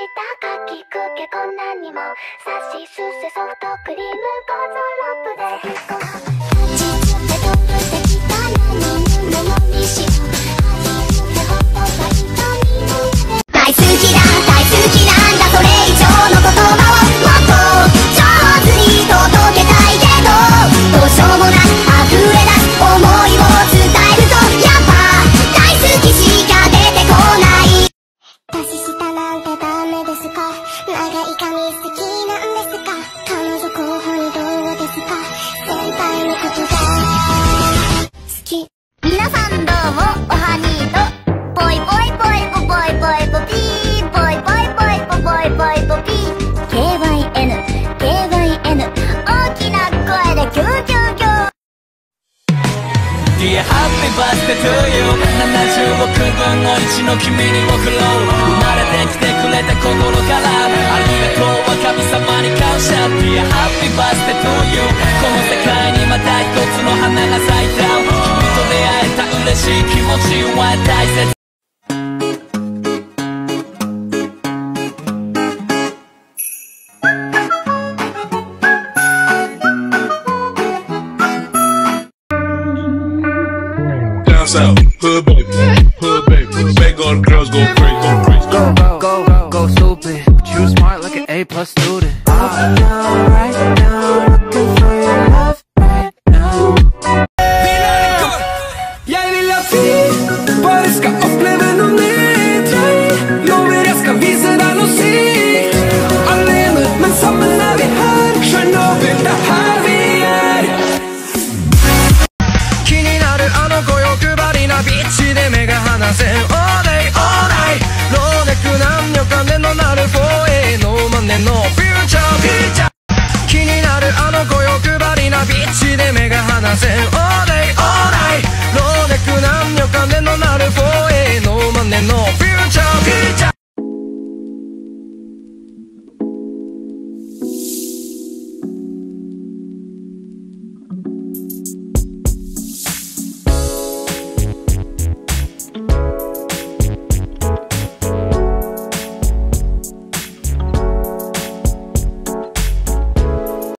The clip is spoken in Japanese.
したかきくけこんなにもさしすせソフトクリームゴゾロップで引っ込む立ちつてトップできた何ぬものにしようはじめほっとバイトにも大好きだ大好きなんだそれ以上の言葉をもっと上手に届けたいけどどうしようもなく溢れ出す想いを伝えるとやっぱ大好きしか出てこない年下なんてダメですか長い髪好きなんですか彼女候補にどうですか先輩のことが好き皆さんどうもおはにーとボイボイボイボボイボイボピーボイボイボイボボイボイボピー KYN KYN 大きな声でキューキューキュー Dear Happy Birthday to you 70億分の1の君に贈ろう生まれてきてくれた心からありがとうは神様に感謝 Dear Happy Birthday to you この世界にまた一つの花が咲いた君と出会えた嬉しい気持ちは大切 South, hood baby, make all the girls go crazy, go crazy. Go stupid, but you smart like an A+ student.